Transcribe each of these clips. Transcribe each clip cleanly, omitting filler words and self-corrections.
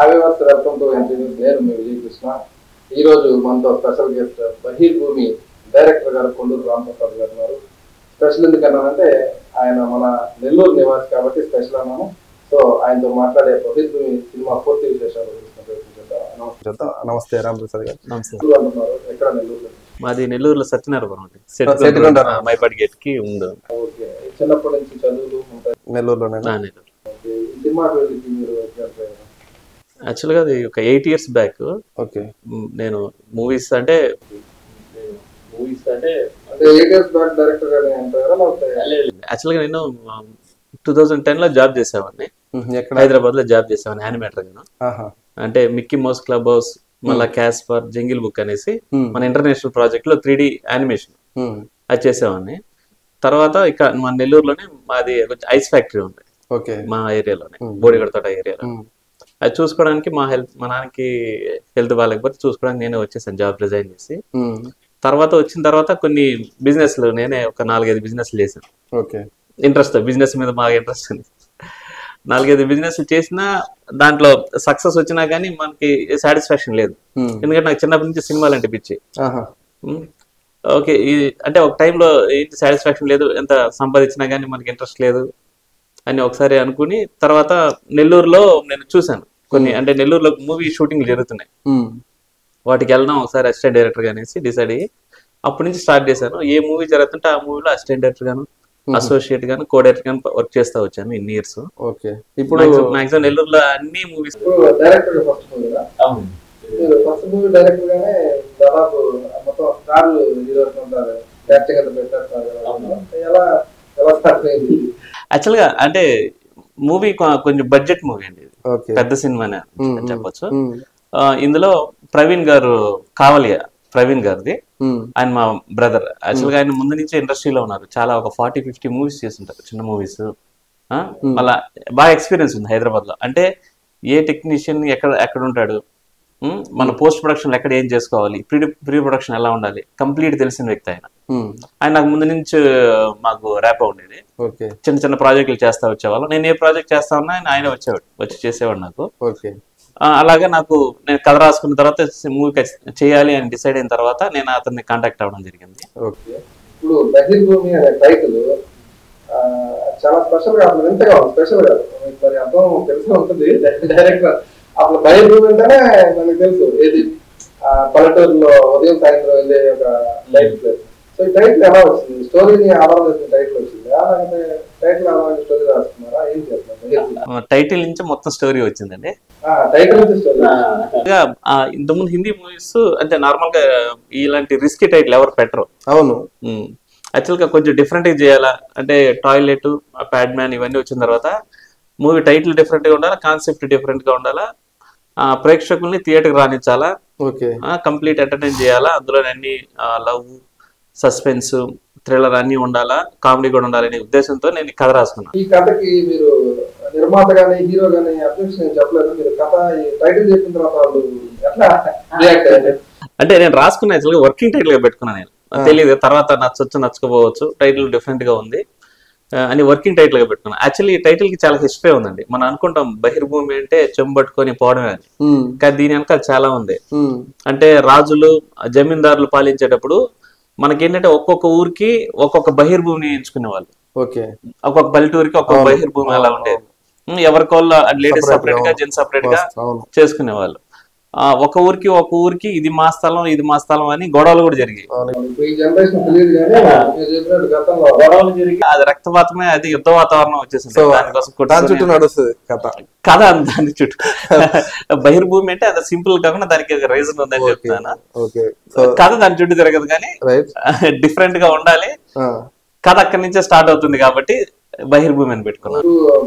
Hi welcome to interviews. నేను మీ విజయ్ కృష్ణ. ఈ రోజు మనతో స్పెషల్ గెస్ట్ బహిర్భూమి డైరెక్టర్ గారు కొండూరు రామప్రసాద్ గారు ఉన్నారు. స్పెషల్ ఎందుకన్నానంటే ఆయన మన నెల్లూరు నివాసి కాబట్టి స్పెషల్ అన్నాను. సో ఆయనతో మాట్లాడే బహిర్భూమి సినిమా పూర్తి విశేషాలు నమస్తే. నమస్తే రామప్రసాద్ గారు. నమస్తే. అంటున్నారు ఎక్కడ నెల్లూరులో? మాది నెల్లూరులో సత్యనారాయణ మైపాటి గేట్ కి ఉంది. ఓకే. చిన్నప్పటి నుంచి చదువులు ఉంటాయి నెల్లూరులోనే. ఈ సినిమా మీరు యాక్చువల్గా అది ఒక 8 years బ్యాక్. ఓకే. నేను మూవీస్ అంటే 8 years బ్యాక్ డైరెక్టర్ గానే అంటారా? యాక్చువల్గా నేను 2010 లో జాబ్ చేసేవాడిని. హైదరాబాద్ లో జాబ్ చేసేవాడిని యానిమేటర్ గా. అంటే మిక్కీ మౌస్ క్లబ్ హౌస్, మళ్ళా క్యాస్పర్, జంగిల్ బుక్ అనేసి మన ఇంటర్నేషనల్ ప్రాజెక్ట్ లో 3D యానిమేషన్ అది చేసేవాడిని. తర్వాత ఇక్కడ మన నెల్లూరులోనే మాది ఐస్ ఫ్యాక్టరీ ఉంది మా ఏరియాలోనే, బోడిగడ తోట ఏరియాలో. అది చూసుకోవడానికి మా నాన్నకి హెల్త్ బాగాలేకపోతే చూసుకోవడానికి నేనే వచ్చేసాను జాబ్ రిజైన్ చేసి. తర్వాత వచ్చిన తర్వాత కొన్ని బిజినెస్లు నేనే ఒక 4-5 బిజినెస్లు చేశాను. ఇంట్రెస్ట్ బిజినెస్ మీద బాగా ఇంట్రెస్ట్ ఉంది. 4-5 బిజినెస్లు చేసినా దాంట్లో సక్సెస్ వచ్చినా కానీ మనకి సాటిస్ఫాక్షన్ లేదు. ఎందుకంటే నాకు చిన్నప్పటి నుంచి సినిమాలు అంటే పిచ్చి. ఓకే, అంటే ఒక టైంలో ఏంటి సాటిస్ఫాక్షన్ లేదు, ఎంత సంపాదించినా కానీ మనకి ఇంట్రెస్ట్ లేదు అని ఒకసారి అనుకుని తర్వాత నెల్లూరులో నేను చూశాను కొన్ని, అంటే నెల్లూరులో మూవీ షూటింగ్ జరుగుతున్నాయి, వాటికి వెళ్దాం ఒకసారి అసిస్టెంట్ డైరెక్టర్ గా అనేసి డిసైడ్ అయ్యి అప్పటి నుంచి స్టార్ట్ చేశాను. ఏ మూవీ జరుగుతుంటే ఆ మూవీలో అసిస్టెంట్ డైరెక్టర్ గాను, అసోసియేట్ గాను, కో డైరెక్టర్ గాను వర్క్ చేస్తా వచ్చాను ఇన్ని ఇయర్స్. ఇప్పుడు మాక్సిమం నెల్లూరులో అన్ని మూవీస్ ఫస్ట్ మూవీ డైరెక్టర్ గానే దాదాపు మొత్తం స్టార్లు హీరోస్ ఉంటారు. యాక్చువల్ గా అంటే మూవీ కొంచెం బడ్జెట్ మూవీ అండి, పెద్ద సినిమానే చెప్పొచ్చు. ఇందులో ప్రవీణ్ గారు, కావలియా ప్రవీణ్ గారిది, ఆయన మా బ్రదర్. యాక్చువల్ గా ఆయన ముందు నుంచి ఇండస్ట్రీలో ఉన్నారు, చాలా ఒక 40-50 మూవీస్ చేస్తుంటారు, చిన్న మూవీస్. అలా బాగా ఎక్స్పీరియన్స్ ఉంది హైదరాబాద్ లో. అంటే ఏ టెక్నీషియన్ ఎక్కడ ఉంటాడు, మన పోస్ట్ ప్రొడక్షన్ ఎక్కడ ఏం చేసుకోవాలి, ప్రీ ప్రొడక్షన్ ఎలా ఉండాలి, కంప్లీట్ తెలిసిన వ్యక్తి ఆయన. ఆయన నాకు ముందు నుంచి మాకు ర్యాప్ ఉండేది. చిన్న చిన్న ప్రాజెక్టులు చేస్తా వచ్చేవాళ్ళం. నేను ఏ ప్రాజెక్ట్ చేస్తా ఉన్నా ఆయన వచ్చేవాడు, వచ్చి చేసేవాడు నాకు. అలాగే నాకు నేను కథ రాసుకున్న తర్వాత మూవీ చేయాలి అని డిసైడ్ అయిన తర్వాత నేను అతన్ని కాంటాక్ట్ అవ్వడం జరిగింది. ఇప్పుడు బహిర్భూమి అనే టైటిల్ చాలా స్పెషల్ గా, ఎంతగా స్పెషల్ గా మరి అర్థం తెలిసి ఉంటుంది డైరెక్టర్. అప్పుడు బహిర్భూమి అంటేనే మనకు తెలుసు ఏది పల్లెటూరులో ఉదయం సాయంత్రం వెళ్ళే ఒక లైఫ్ ప్లేస్. సో ఈ టైటిల్ ఎలా వచ్చింది? స్టోరీని ఆధారం చేసిన టైటిల్ వచ్చింది, అలాగే టైటిల్ ఆధారంగా స్టోరీ రాసుకున్నారా, ఏం చేస్తున్నారు? టైటిల్ నుంచి మొత్తం స్టోరీ వచ్చిందండి. టైటిల్ నుంచి స్టోరీ. ఇంతకుముందు హిందీ మూవీస్ అంటే నార్మల్ గా ఇలాంటి రిస్కీ టైటిల్ ఎవరు పెట్టరు. అవును. యాక్చువల్ గా కొంచెం డిఫరెంట్ గా చేయాలా అంటే టాయిలెట్, ప్యాడ్ మ్యాన్ ఇవన్నీ వచ్చిన తర్వాత మూవీ టైటిల్ డిఫరెంట్ గా ఉండాలా, కాన్సెప్ట్ డిఫరెంట్ గా ఉండాలా, ప్రేక్షకుల్ని థియేటర్ రానిచ్చాలా, కంప్లీట్ ఎంటర్టైన్ చేయాలా, అందులో అన్ని లవ్, సస్పెన్స్, థ్రిల్లర్ అన్ని ఉండాలా, కామెడీ కూడా ఉండాలనే ఉద్దేశంతో నేను కథ రాసుకున్నాను. ఈ కథకి మీరు నిర్మాత గానీ హీరో గానీ అబ్జెక్షన్ చెప్పలేదు, మీరు కథ టైటిల్ చెప్పిన తర్వాత వాళ్ళు ఎట్లా రియాక్ట్ అయ్యారు? అంటే నేను రాసుకున్న యాక్చువల్గా వర్కింగ్ టైటిల్ గా పెట్టుకున్నాను. నేను తెలియదు, తర్వాత నచ్చొచ్చు నచ్చకపోవచ్చు, టైటిల్ డిఫరెంట్ గా ఉంది అని వర్కింగ్ టైటిల్ గా పెట్టుకున్నాను. యాక్చువల్లీ ఈ టైటిల్ కి చాలా హిస్టరీ ఉందండి. మనం అనుకుంటాం బహిర్భూమి అంటే చెంబట్టుకొని పోవడమే అని, కానీ దీని వెనకాల చాలా ఉంది. అంటే రాజులు, జమీందారులు పాలించేటప్పుడు మనకేంటంటే ఒక్కొక్క ఊరికి ఒక్కొక్క బహిర్భూమిని ఎంచుకునేవాళ్ళు. ఒక్కొక్క పల్లెటూరికి ఒక్కొక్క బహిర్భూమి అలా ఉండేది. ఎవరికోళ్ళు లేడీస్ సపరేట్ గా, జెంట్స్ సపరేట్ గా చేసుకునేవాళ్ళు. ఒక ఊరికి ఇది మా స్థలం, ఇది మా స్థలం అని గొడవలు కూడా జరిగాయి. గొడవలు జరిగి అది రక్తపాతమే, అది యుద్ధ వాతావరణం వచ్చేసింది. కథ దాని చుట్టూ బహిర్భూమి అంటే అది సింపుల్ కాకుండా దానికి రీజన్ ఉందని చెప్తాను. కథ దాని చుట్టూ తిరగదు కానీ డిఫరెంట్ గా ఉండాలి. కథ అక్కడి నుంచే స్టార్ట్ అవుతుంది కాబట్టి బహిర్భూమి అని పెట్టుకున్నాను.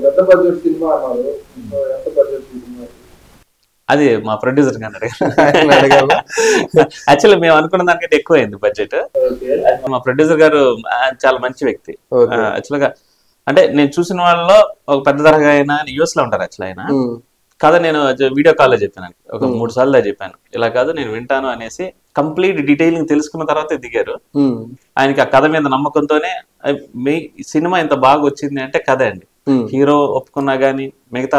అది మా ప్రొడ్యూసర్ గారు అడిగారు. యాక్చువల్లీ మేము అనుకున్న దానికంటే ఎక్కువ అయింది బడ్జెట్. మా ప్రొడ్యూసర్ గారు చాలా మంచి వ్యక్తి. యాక్చువల్ గా అంటే నేను చూసిన వాళ్ళలో ఒక పెద్ద తరహా అయినా యూఎస్ లో ఉంటారు. యాక్చువల్ ఆయన కథ నేను వీడియో కాల్లో చెప్పాను, ఒక 3 సార్లు చెప్పాను. ఇలా కాదు నేను వింటాను అనేసి కంప్లీట్ డీటెయిలింగ్ తెలుసుకున్న తర్వాత దిగారు. ఆయనకి ఆ కథ మీద నమ్మకంతోనే మీ సినిమా ఇంత బాగా వచ్చింది అంటే కథ అండి. హీరో ఒప్పుకున్నా గానీ మిగతా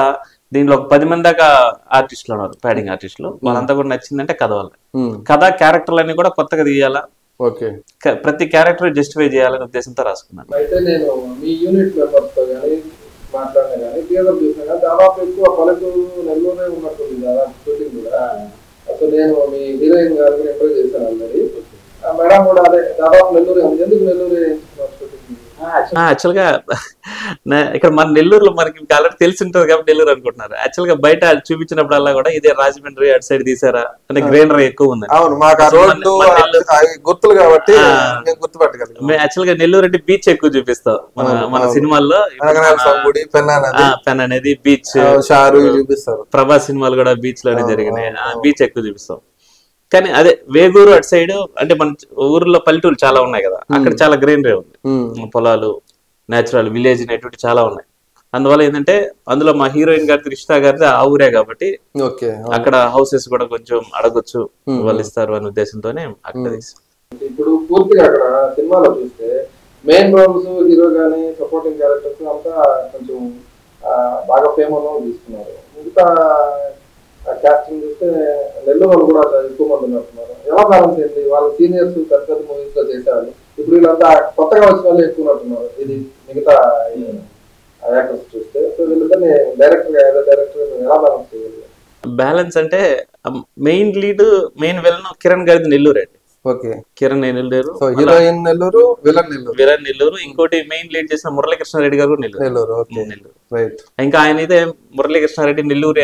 దీనిలో ఒక 10 మంది దాకా ఆర్టిస్టులు ఉన్నారు, ప్యాడింగ్ ఆర్టిస్టులు. వాళ్ళంతా కూడా నచ్చిందంటే కథ వల్ల. కథ క్యారెక్టర్లన్నీ కూడా కొత్తగా తీయాలా, ప్రతి క్యారెక్టర్ జస్టిఫై చేయాలనే ఉద్దేశంతో రాసుకున్నాను. అయితే నేను మీ యూనిట్ మెంబర్స్ తో కానీ మాట్లాడినా కానీ థియేటర్ చూసినా కానీ దాదాపు ఎక్కువ పల్లెటూరు నెల్లూరే ఉన్నట్టుంది దాదాపు షూటింగ్ కూడా. అసలు నేను మీ హీరోయిన్ గారికి ఇంటర్వ్యూ చేశాను ఆల్రెడీ. మేడం కూడా అదే దాదాపు నెల్లూరు. ఎందుకు నెల్లూరు షూటింగ్? యాక్చువల్ గా ఇక్కడ మన నెల్లూరులో మనకి ఆల్రెడీ తెలిసి ఉంటుంది కాబట్టి నెల్లూరు అనుకుంటున్నారు. యాక్చువల్ గా బయట చూపించినప్పుడల్లా కూడా ఇదే రాజమండ్రి అటు సైడ్ తీసారా అంటే గ్రీనరీ ఎక్కువ ఉంది. గుర్తులు కాబట్టి యాక్చువల్ గా నెల్లూరు అంటే బీచ్ ఎక్కువ చూపిస్తాం మన సినిమాల్లో. పెన్ అనేది బీచ్, చూపిస్తారు. ప్రభాస్ సినిమాలు కూడా బీచ్ లోనే జరిగినాయి, బీచ్ ఎక్కువ చూపిస్తాం. కానీ అదే వేగూరు అటు సైడ్ అంటే మన ఊర్లో పల్లెటూరు చాలా ఉన్నాయి కదా, అక్కడ చాలా గ్రీనరీ ఉంది, పొలాలు, నేచురల్ విలేజ్ అనేటువంటి చాలా ఉన్నాయి. అందువల్ల ఏంటంటే అందులో మా హీరోయిన్ గారి రిష్తా గారిది ఆ ఊరే కాబట్టి అక్కడ హౌసెస్ కూడా కొంచెం అడగొచ్చు, వాళ్ళు ఇస్తారు అనే ఉద్దేశంతోనే అక్కడ తీసాం. ఇప్పుడు పూర్తిగా అక్కడ సినిమాలో చూస్తే మెయిన్ రోల్స్ హీరో గానీ సపోర్టింగ్ క్యారెక్టర్స్ అంతా కొంచెం బాగా ఫేమస్ తీసుకున్నారు. మిగతా కాస్టింగ్ చూస్తే నెల్లూరు వాళ్ళు కూడా ఎక్కువ మంది ఉన్నట్టున్నారు. ఎలా బ్యాలెన్స్ అయింది? వాళ్ళ సీనియర్స్ పెద్ద పెద్ద మూవీస్ లో చేసేవాళ్ళు, ఇప్పుడు వీళ్ళంతా కొత్తగా వచ్చిన వాళ్ళు ఎక్కువ ఉన్నట్టున్నారు. ఇది మిగతా యాక్టర్స్ చూస్తే. సో వీళ్ళంతా డైరెక్టర్ ఎలా బ్యాలెన్స్ చేయాలి? బ్యాలెన్స్ అంటే main lead main villain Kiran గారిది నెల్లూరు అండి. Kiran Nellore, heroine Nellore, villain Nellore. ఇంకోటి మెయిన్ లీడ్ చేసిన మురళీకృష్ణారెడ్డి గారు నెల్లూరు. ఇంకా ఆయన అయితే మురళీకృష్ణారెడ్డి నెల్లూరు.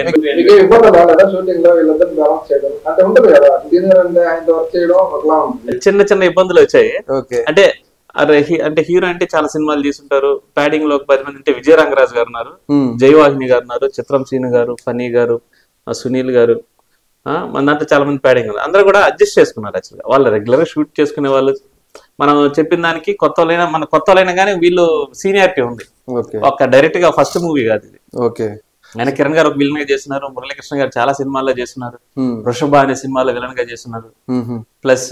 చిన్న చిన్న ఇబ్బందులు వచ్చాయి. అంటే హీరో అంటే చాలా సినిమాలు తీసుంటారు. ప్యాడింగ్ లో 10 మంది అంటే విజయ రంగరాజు గారు ఉన్నారు, జయవాహిని గారు ఉన్నారు, చిత్రం శ్రీను గారు, ఫనీ గారు, సునీల్ గారు, మన దాంట్లో చాలా మంది ప్యాడింగ్ ఉన్నారు. అందరూ కూడా అడ్జస్ట్ చేసుకున్నారు. యాక్చువల్గా వాళ్ళు రెగ్యులర్ గా షూట్ చేసుకునే వాళ్ళు. మనం చెప్పిన దానికి కొత్త వాళ్ళైనా కానీ వీళ్ళు సీనియారిటీ ఉంది. ఒక డైరెక్ట్ గా ఫస్ట్ మూవీ కాదు ఇది. ఆయన కిరణ్ గారు ఒక విలన్ గా చేస్తున్నారు, మురళీకృష్ణ గారు చాలా సినిమాల్లో చేస్తున్నారు, వృషభ అనే సినిమాలో విలన్ గా చేస్తున్నారు, ప్లస్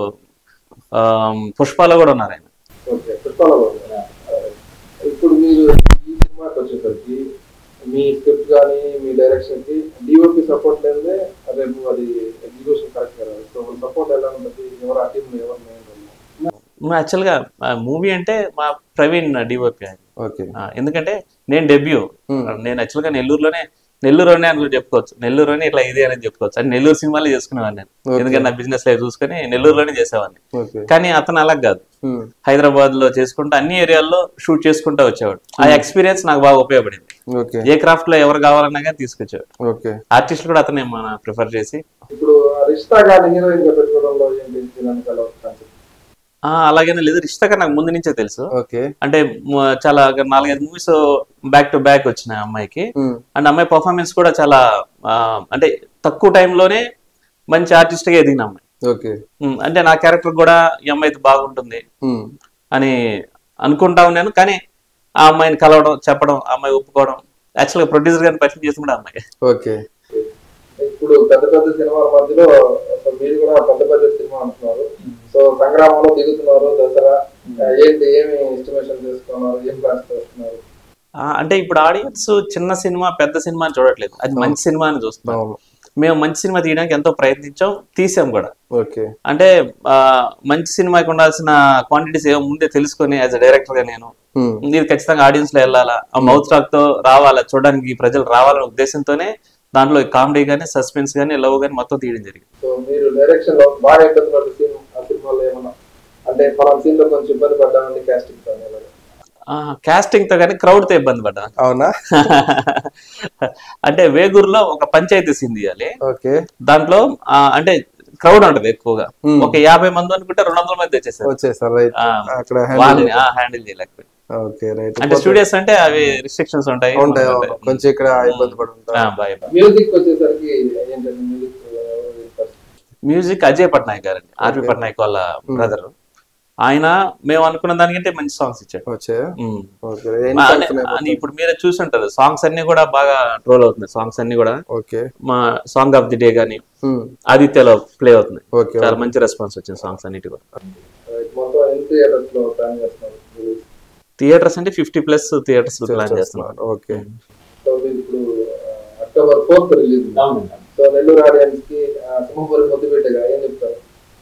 పుష్పాలో కూడా ఉన్నారు ఆయన. ఇప్పుడు మీరు ఈ సినిమాకి వచ్చేసరికి మీ స్క్రిప్ట్ కానీ మీ డైరెక్షన్ కి డిఓపి సపోర్ట్ లేదే రేపు అది ఎగ్జిక్యూషన్ కరెక్ట్ కదా. సో సపోర్ట్ ఎలా ఉంటుంది? ఎవరు ఆ టీమ్ ఎవరు మెయిన్? యాక్చువల్ గా మూవీ అంటే మా ప్రవీణ్ డిఓపి ఆయన. ఎందుకంటే నేను డెబ్యూ, నేను యాక్చువల్ గా నెల్లూరులోనే అని చెప్పుకోవచ్చు. నెల్లూరులోనే ఇట్లా ఇది అని చెప్పుకోవచ్చు. అంటే నెల్లూరు సినిమాలో చేసుకునేవాడిని నేను, ఎందుకంటే నా బిజినెస్ లైఫ్ చూసుకుని నెల్లూరులోనే చేసేవాడిని. కానీ అతను అలా కాదు, హైదరాబాద్ లో చేసుకుంటూ అన్ని ఏరియాల్లో షూట్ చేసుకుంటూ వచ్చేవాడు. ఆ ఎక్స్పీరియన్స్ నాకు బాగా ఉపయోగపడింది. ఏ క్రాఫ్ట్ లో ఎవరు కావాలన్నా కానీ తీసుకొచ్చేవాడు. ఆర్టిస్ట్ కూడా అతనే మన ప్రిఫర్ చేసి. ఇప్పుడు రిష్తా గాని హీరోయిన్ గా పెట్టుకోవడంలో ఏంటి? అలాగేనే లేదు, రిష్తా గారు నాకు ముందు నుంచే తెలుసు. అంటే చాలా 4-5 మూవీస్ బ్యాక్ టు బ్యాక్ వచ్చినాయి అమ్మాయికి. అండ్ అమ్మాయి పర్ఫార్మెన్స్ కూడా చాలా అంటే తక్కువ టైంలోనే మంచి ఆర్టిస్ట్ గా ఎదిగిన అమ్మాయి. అంటే నా క్యారెక్టర్ కూడా ఈ అమ్మాయి బాగుంటుంది అని అనుకుంటా ఉన్నాను. కానీ ఆ అమ్మాయిని కలవడం, చెప్పడం, ఆ అమ్మాయి ఒప్పుకోవడం, యాక్చువల్ గా ప్రొడ్యూసర్ గారిని పరిచయం చేసి కూడా అమ్మాయి. ఇప్పుడు పెద్ద పెద్ద సినిమాల మధ్యలో మీరు కూడా పెద్ద పెద్ద సినిమా అంటున్నారు. సో సంగ్రామంలో దిగుతున్నారు, దసరా ఏంటి, ఏమి ఎస్టిమేషన్ చేసుకున్నారు, ఏం ప్లాన్స్ చేస్తున్నారు? అంటే ఇప్పుడు ఆడియన్స్ చిన్న సినిమా పెద్ద సినిమా అని చూడట్లేదు, అది మంచి సినిమా అని చూస్తున్నాం. మేము మంచి సినిమా తీయడానికి ఎంతో ప్రయత్నించాం, తీసాం కూడా. అంటే మంచి సినిమాకి ఉండాల్సిన క్వాంటిటీస్ ఏమో ముందే తెలుసుకొని యాజ్ అ డైరెక్టర్ గా నేను ఇది ఖచ్చితంగా ఆడియన్స్ లో వెళ్ళాలా, ఆ మౌత్ టాక్ తో రావాలా, చూడడానికి ప్రజలు రావాలనే ఉద్దేశంతోనే దాంట్లో కామెడీ గానీ, సస్పెన్స్ గానీ, లవ్ గానీ మొత్తం తీయడం జరిగింది. సో మీరు డైరెక్షన్ లో బాగా ఇబ్బంది సినిమాలో ఏమన్నా అంటే మనం సీన్ లో కొంచెం ఇబ్బంది పడ్డామండి కాస్టింగ్ తో? కాస్టింగ్ తో కానీ క్రౌడ్ తో ఇబ్బంది పడ్డా. అవునా? అంటే వేగూరులో ఒక పంచాయతీ సీన్ తీయాలి. దాంట్లో అంటే క్రౌడ్ ఉంటది ఎక్కువగా, ఒక 50 మంది అనుకుంటే 200 మంది వచ్చేసారు. వాళ్ళని హ్యాండిల్ చేయలేకపోయి. అంటే స్టూడియోస్ అంటే అవి రిస్ట్రిక్షన్స్ ఉంటాయి కొంచెం, ఇక్కడ ఇబ్బంది పడుతుంది. మ్యూజిక్ వచ్చేసరికి మ్యూజిక్ అజయ్ పట్నాయక్ గారండి, ఆర్వి పట్నాయక్ వాళ్ళ బ్రదర్. ఆయన మేము అనుకున్న దానికంటే మంచి సాంగ్స్ ఇచ్చాడు. ఇప్పుడు మీరే చూసుంటారు, సాంగ్స్ అన్ని కూడా బాగా ట్రోల్ అవుతున్నాయి. సాంగ్స్ అన్ని కూడా మా సాంగ్ ఆఫ్ ది డే గానీ ఆదిత్యలో ప్లే అవుతుంది. చాలా మంచి రెస్పాన్స్ వచ్చింది సాంగ్స్ అన్నిటి కూడా. థియేటర్స్ అంటే 50+ థియేటర్స్ ప్లాన్ చేస్తున్నాం. October 4th release. So Nellore audience కి సింహపురి ముద్దుబిడ్డగా ఏం చెప్తారు?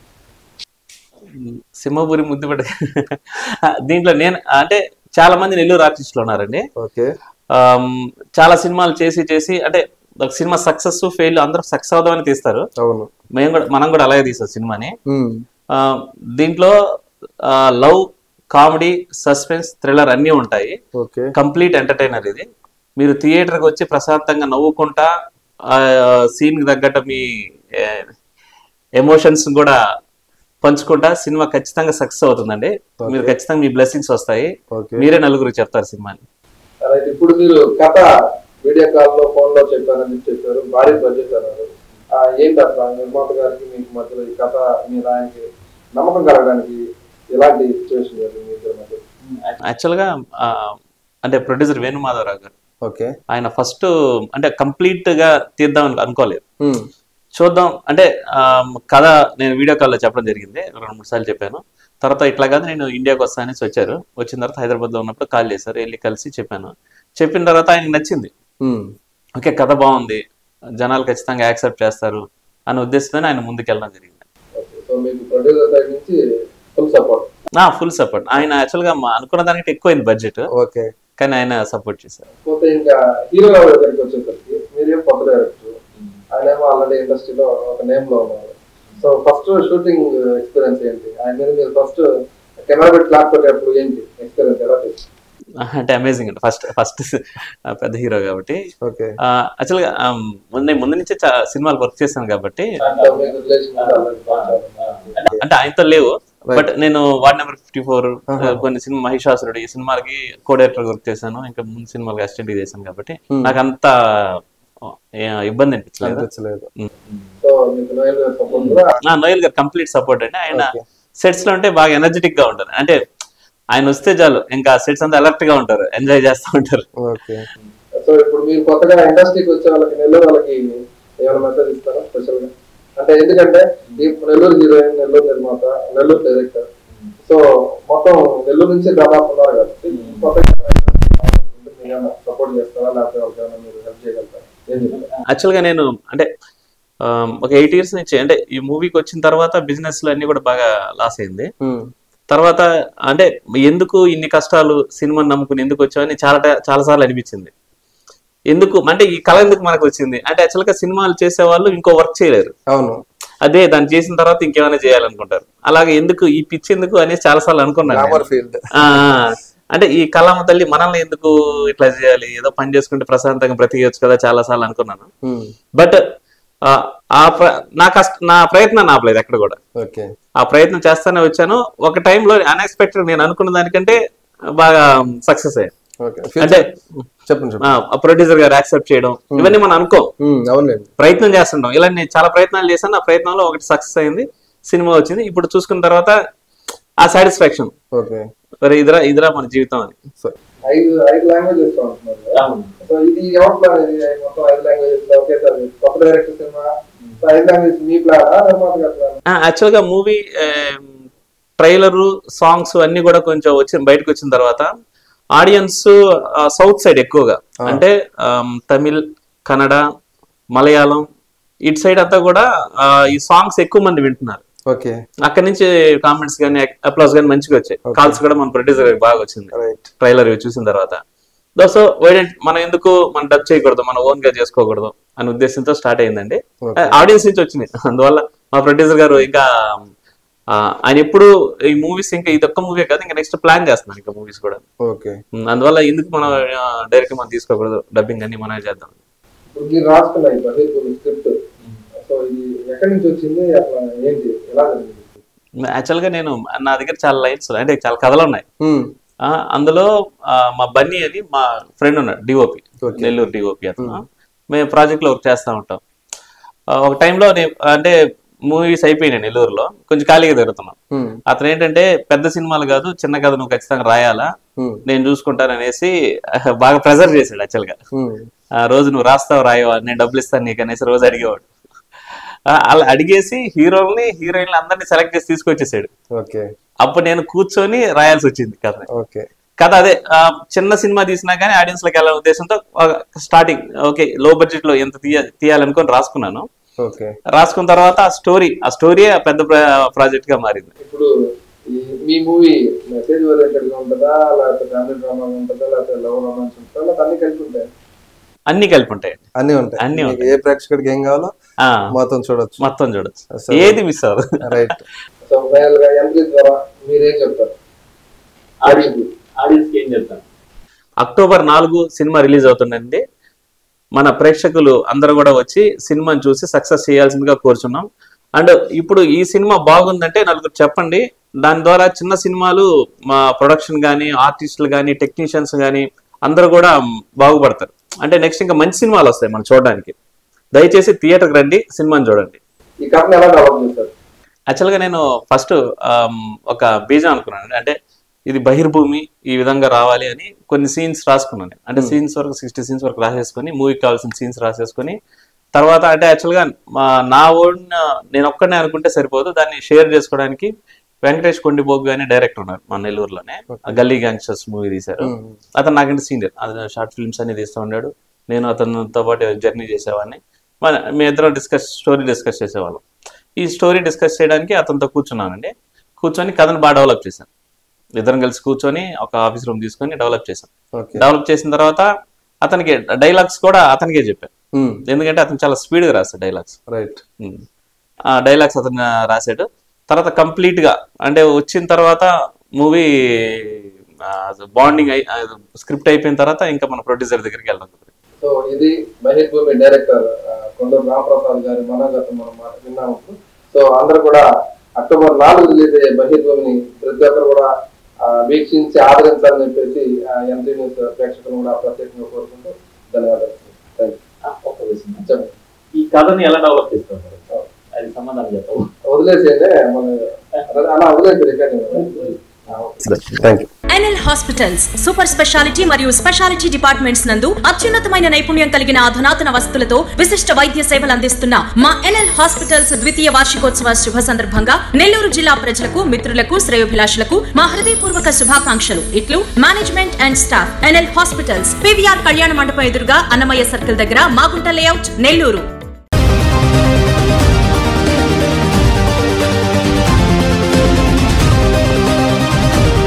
సింహపురి ముద్దుబిడ్డ దీంట్లో నేను అంటే చాలా మంది నెల్లూరు ఆర్టిస్టులు ఉన్నారండి. చాలా సినిమాలు చేసి అంటే ఒక సినిమా సక్సెస్ ఫెయిల్ అందరూ సక్సెస్ అవుదామని తీస్తారు. మనం కూడా అలాగే తీస్తాం సినిమాని. దీంట్లో లవ్, కామెడీ, సస్పెన్స్, థ్రిల్లర్ అన్ని ఉంటాయి. కంప్లీట్ ఎంటర్టైనర్ ఇది. మీరు థియేటర్కి వచ్చి ప్రశాంతంగా నవ్వుకుంటా సీన్ కి తగ్గట్టు మీ ఎమోషన్స్ కూడా పంచుకుంటా సినిమా ఖచ్చితంగా సక్సెస్ అవుతుందండి. మీరు ఖచ్చితంగా మీ బ్లెస్సింగ్స్ వస్తాయి. మీరే నలుగురికి చెప్తారు సినిమాని. ఇప్పుడు మీరు కథ వీడియో కాల్ లో ఫోన్ లో చెప్పారని చెప్పారు, భారీ బడ్జెట్ అన్నారు. ఏంటి అసలు నిర్మాత గారికి మీకు మధ్యలో ఈ కథ మీద ఆయనకి నమ్మకం కలగడానికి ఎలాంటి సిచ్యువేషన్ జరిగింది? యాక్చువల్ గా అంటే ప్రొడ్యూసర్ వేణుమాధవరావు గారు ఆయన ఫస్ట్ అంటే కంప్లీట్ గా తీద్దాం అనుకోలేదు. చూద్దాం అంటే కథ నేను వీడియో కాల్లో చెప్పడం జరిగింది, 2-3 సార్లు చెప్పాను. తర్వాత ఇట్లా కాదు నేను ఇండియాకి వస్తానని వచ్చారు. వచ్చిన తర్వాత హైదరాబాద్ లో ఉన్నప్పుడు కాల్ చేశారు, వెళ్ళి కలిసి చెప్పాను. చెప్పిన తర్వాత ఆయనకి నచ్చింది. ఓకే కథ బాగుంది, జనాలు ఖచ్చితంగా యాక్సెప్ట్ చేస్తారు అనే ఉద్దేశంతో ఆయన ముందుకు వెళ్ళడం జరిగింది. Full support. ఆయన యాక్చువల్ గా అనుకున్న దానికి ఎక్కువైంది బడ్జెట్, కానీ ఆయన సపోర్ట్ చేశారు. ఆల్రెడీ ఇండస్ట్రీలో ఒక నేమ్ లో ఉన్నారు. సో ఫస్ట్ షూటింగ్ ఎక్స్పీరియన్స్ ఏంటి? ఆయన మీద మీరు ఫస్ట్ కెమెరా పెట్టి క్లాప్ పెట్టేటప్పుడు ఏంటి ఎక్స్పీరియన్స్ ఎలా చేసి? అంటే అమేజింగ్ అండి. ఫస్ట్ పెద్ద హీరో కాబట్టి యాక్చువల్ గా ముందు నుంచే సినిమాలు వర్క్ చేశాను కాబట్టి అంటే ఆయనతో లేవు. బట్ నేను వార్డ్ నెంబర్ 54 కొన్ని సినిమా మహిషాసురుడు ఈ సినిమాకి కో డైరెక్టర్ వర్క్ చేశాను. ఇంకా ముందు సినిమాకి అసిస్టెంట్ చేశాను కాబట్టి నాకు అంత ఇబ్బంది అనిపించలేదు. నోయల్ గారు కంప్లీట్ సపోర్ట్ అండి. ఆయన సెట్స్ లో అంటే బాగా ఎనర్జెటిక్ గా ఉంటారు. అంటే ఆయన వస్తే చాలు ఇంకా సెట్స్ అంతా అలర్ట్ గా ఉంటారు, ఎంజాయ్ చేస్తూ ఉంటారు. సో ఇప్పుడు మీరు కొత్తగా ఇండస్ట్రీకి వచ్చే వాళ్ళకి నెల్లూరు వాళ్ళకి ఏమైనా మెసేజ్ ఇస్తారా స్పెషల్ గా? అంటే ఎందుకంటే నెల్లూరు హీరోయిన్, నెల్లూరు నిర్మాత, నెల్లూరు డైరెక్టర్, సో మొత్తం నెల్లూరు నుంచి దాదాపు ఉన్నారు కాబట్టి కొత్తగా సపోర్ట్ చేస్తారా లేకపోతే మీరు హెల్ప్ చేయగలుగుతారా? యాక్చువల్ గా నేను అంటే ఒక 8 years నుంచి అంటే ఈ మూవీకి వచ్చిన తర్వాత బిజినెస్ లో అన్ని కూడా బాగా లాస్ అయింది. తర్వాత అంటే ఎందుకు ఇన్ని కష్టాలు సినిమాని నమ్ముకుని ఎందుకు వచ్చామని చాలా సార్లు అనిపించింది. ఎందుకు అంటే ఈ కళ ఎందుకు మనకు వచ్చింది అంటే యాక్చువల్ గా సినిమాలు చేసే వాళ్ళు ఇంకో వర్క్ చేయలేరు. అదే దాన్ని చేసిన తర్వాత ఇంకేమైనా చేయాలనుకుంటారు. అలాగే ఎందుకు ఈ పిచ్చి ఎందుకు అనేసి చాలా సార్లు అనుకున్నాను. అంటే ఈ కళమ్మ తల్లి మనల్ని ఎందుకు ఇట్లా చేయాలి, ఏదో పని చేసుకుంటే ప్రశాంతంగా బ్రతికేయచ్చు కదా చాలా సార్లు అనుకున్నాను. బట్ నా ప్రయత్నం ఆపలేదు ఎక్కడ కూడా. ఆ ప్రయత్నం చేస్తానే వచ్చాను. ఒక టైంలో అన్ఎక్స్పెక్టెడ్ నేను అనుకున్న దానికంటే బాగా సక్సెస్ అయ్యాను. అంటే ప్రొడ్యూసర్ గారు యాక్సెప్ట్ చేయడం ఇవన్నీ మనం అనుకో ప్రయత్నం చేస్తుంటాం. ఇలా నేను చాలా ప్రయత్నాలు చేశాను. ఆ ప్రయత్నంలో ఒకటి సక్సెస్ అయింది, సినిమా వచ్చింది. ఇప్పుడు చూసుకున్న తర్వాత ఆ సాటిస్ఫాక్షన్ ఇదిరా మన జీవితం అని. ఐదు లాంగ్వేజెస్ యాక్చువల్ గా మూవీ ట్రైలర్ సాంగ్స్ అన్ని కూడా కొంచెం బయటకు వచ్చిన తర్వాత ఆడియన్స్ సౌత్ సైడ్ ఎక్కువగా అంటే తమిళ్, కన్నడ, మలయాళం ఇటు సైడ్ అంతా కూడా ఈ సాంగ్స్ ఎక్కువ మంది వింటున్నారు. అక్కడి నుంచి కామెంట్స్ కానీ అప్లాస్ కానీ మంచిగా వచ్చాయి. కాల్స్ కూడా మన ప్రొడ్యూసర్ బాగా వచ్చింది ట్రైలర్ చూసిన తర్వాత. సో మనం ఎందుకు మనం డబ్ చేయకూడదు, మనం ఓన్ గా చేసుకోకూడదు అనే ఉద్దేశంతో స్టార్ట్ అయిందండి. ఆడియన్స్ నుంచి వచ్చినాయి. అందువల్ల మా ప్రొడ్యూసర్ గారు ఇంకా ఆయన ఎప్పుడు ఈ మూవీస్ ఇంకా ఇది ఒక్క మూవీ కాదు ఇంకా నెక్స్ట్ ప్లాన్ చేస్తున్నాను ఇంకా మూవీస్ కూడా. అందువల్ల ఎందుకు మనం డైరెక్ట్ మనం తీసుకోకూడదు, డబ్బింగ్ అన్ని మనమే చేద్దాం. యాక్చువల్ గా నేను నా దగ్గర చాలా లైన్స్ అంటే చాలా కథలు ఉన్నాయి. అందులో మా బన్నీ అని మా ఫ్రెండ్ ఉన్నాడు, డిఓపి, నెల్లూరు డిఓపి. అతను మేము ప్రాజెక్ట్ లో వర్క్ చేస్తా ఉంటాం. ఒక టైంలో అంటే మూవీస్ అయిపోయినాయి నెల్లూరులో, కొంచెం ఖాళీగా తిరుగుతున్నాం. అతను ఏంటంటే పెద్ద సినిమాలు కాదు చిన్న కథ నువ్వు ఖచ్చితంగా రాయాలా, నేను చూసుకుంటాననేసి బాగా ప్రెజర్ చేశాడు. యాక్చువల్ గా రోజు నువ్వు రాస్తావు రాయవా, నేను డబ్బులు ఇస్తాను నీకు అనేసి రోజు అడిగేవాడు. అలా అడిగేసి హీరోల్ని హీరోయిన్లు అందరినీ సెలెక్ట్ చేసి తీసుకొచ్చేసాడు. అప్పుడు నేను కూర్చొని రాయాల్సి వచ్చింది కథ. కథ అదే చిన్న సినిమా తీసినా కానీ ఆడియన్స్ లోకి వెళ్ళాలనే ఉద్దేశంతో స్టార్టింగ్ ఓకే లో బడ్జెట్ లో ఎంత తీయాలనుకొని రాసుకున్నాను. రాసుకున్న తర్వాత ఆ స్టోరీ పెద్ద ప్రాజెక్ట్ గా మారింది. ఇప్పుడు మీ మూవీ మెసేజ్ ఓరియంటెడ్ గా ఉంటుందా, లేకపోతే ఫ్యామిలీ డ్రామా ఉంటుందా, లేకపోతే లవ్ రొమాన్స్ ఉంటుందా, లేకపోతే అన్ని కలిపి ఉంటాయి? అన్ని కలిపి ఉంటాయి. అన్ని ఉంటాయి. ఏ ప్రేక్షకుడికి ఏం కావాలో మొత్తం చూడొచ్చు. ఏది మిస్ అవ్వదు. రైట్. సో ఫైనల్ గా ఎంట్రీ ద్వారా మీరేం చెప్తారు ఆడియన్స్ కి? ఏం చెప్తాను, అక్టోబర్ 4 సినిమా రిలీజ్ అవుతుందండి. మన ప్రేక్షకులు అందరూ కూడా వచ్చి సినిమాని చూసి సక్సెస్ చేయాల్సిందిగా కోరుచున్నాం. అండ్ ఇప్పుడు ఈ సినిమా బాగుందంటే నలుగురు చెప్పండి. దాని ద్వారా చిన్న సినిమాలు మా ప్రొడక్షన్ కానీ, ఆర్టిస్టులు కానీ, టెక్నీషియన్స్ కానీ అందరూ కూడా బాగుపడతారు. అంటే నెక్స్ట్ ఇంకా మంచి సినిమాలు వస్తాయి మనం చూడడానికి. దయచేసి థియేటర్కి రండి, సినిమాని చూడండి. ఈ కథను ఎలా డెవలప్ చేస్తారు? యాక్చువల్గా నేను ఫస్ట్ ఒక బీజం అనుకున్నాను. అంటే ఇది బహిర్భూమి ఈ విధంగా రావాలి అని కొన్ని సీన్స్ రాసుకున్నాను. అంటే సీన్స్ వరకు 60 సీన్స్ వరకు రాసేసుకొని, మూవీకి కావాల్సిన సీన్స్ రాసేసుకొని, తర్వాత అంటే యాక్చువల్గా నా ఓన్ నేను ఒక్కడనే అనుకుంటే సరిపోదు, దాన్ని షేర్ చేసుకోవడానికి వెంకటేష్ కొండిపోగు అని డైరెక్టర్ ఉన్నారు మన నెల్లూరులోనే. గల్లీ గ్యాంగ్స్టర్స్ మూవీ తీశారు. అతను నాకంటే సీనియర్, అతను షార్ట్ ఫిల్మ్స్ అన్ని తీస్తూ ఉన్నాడు. నేను అతనితో పాటు జర్నీ చేసేవాడిని. మీ ఇద్దరం స్టోరీ డిస్కస్ చేసేవాళ్ళం. ఈ స్టోరీ డిస్కస్ చేయడానికి అతనితో కూర్చున్నానండి. కూర్చొని కథను బాగా డెవలప్ చేశాను. ఇద్దరం కలిసి కూర్చొని ఒక ఆఫీస్ రూమ్ తీసుకొని డెవలప్ చేశాను. డెవలప్ చేసిన తర్వాత అతనికి డైలాగ్స్ కూడా అతనికే చెప్పాను. ఎందుకంటే అతను చాలా స్పీడ్ గా రాస్తాడు డైలాగ్స్. రైట్. ఆ డైలాగ్స్ అతను రాశాడు. తర్వాత కంప్లీట్ గా అంటే వచ్చిన తర్వాత మూవీ బాండింగ్ స్క్రిప్ట్ అయిపోయిన తర్వాత ఇంకా మన ప్రొడ్యూసర్ దగ్గరికి వెళ్ళడం. సో ఇది బహిర్భూమి డైరెక్టర్ కొండూరు రామప్రసాద్ గారి మనోగతం మనం విన్నాము. సో అందరూ కూడా అక్టోబర్ 4 రిలీజ్ అయ్యే బహిర్భూమిని ప్రతి ఒక్కరు కూడా వీక్షించి ఆదరించాలని చెప్పేసి ఎంట్రీ న్యూస్ ప్రేక్షకులు కూడా ప్రత్యేకంగా కోరుకుంటూ ధన్యవాదాలు. ఈ కథని ఎలా డెవలప్ చేస్తారు అది సమాధానం చెప్తాము. వదిలేసేయండి, అలా వదిలేసి recording. NL hospitals super speciality మరియు స్పెషాలిటీ డిపార్ట్మెంట్స్ నందు అత్యున్నతమైన నైపుణ్యం కలిగిన అధునాతన వసతులతో విశిష్ట వైద్య సేవలు అందిస్తున్న మా ఎన్ఎల్ హాస్పిటల్స్ ద్వితీయ వార్షికోత్సవ శుభ సందర్భంగా నెల్లూరు జిల్లా ప్రజలకు, మిత్రులకు, శ్రేయోభిలాషులకు మా హృదయపూర్వక శుభాకాంక్షలు. ఇట్లు management and staff. NL hospitals, PVR కళ్యాణ మండపం ఎదురుగా అన్నమయ్య సర్కిల్ దగ్గర, మాగుంట లేఅవుట్, నెల్లూరు.